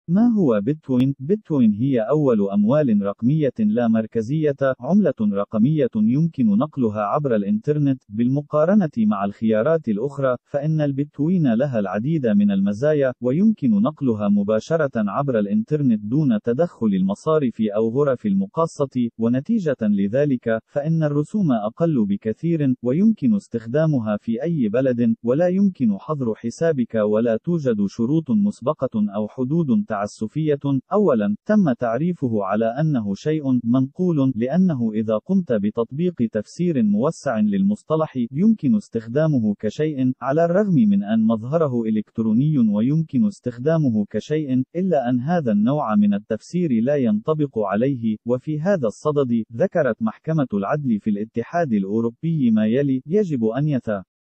ما هو بيتكوين؟ بيتكوين هي أول أموال رقمية لا مركزية، عملة رقمية يمكن نقلها عبر الإنترنت. بالمقارنة مع الخيارات الأخرى، فإن البيتكوين لها العديد من المزايا، ويمكن نقلها مباشرة عبر الإنترنت دون تدخل المصارف أو غرف المقاصة، ونتيجة لذلك، فإن الرسوم أقل بكثير، ويمكن استخدامها في أي بلد، ولا يمكن حظر حسابك، ولا توجد شروط مسبقة أو حدود تعسفية. أولاً، تم تعريفه على أنه شيء منقول، لأنه إذا قمت بتطبيق تفسير موسع للمصطلح، يمكن استخدامه كشيء، على الرغم من أن مظهره إلكتروني ويمكن استخدامه كشيء، إلا أن هذا النوع من التفسير لا ينطبق عليه. وفي هذا الصدد، ذكرت محكمة العدل في الاتحاد الأوروبي ما يلي: يجب أن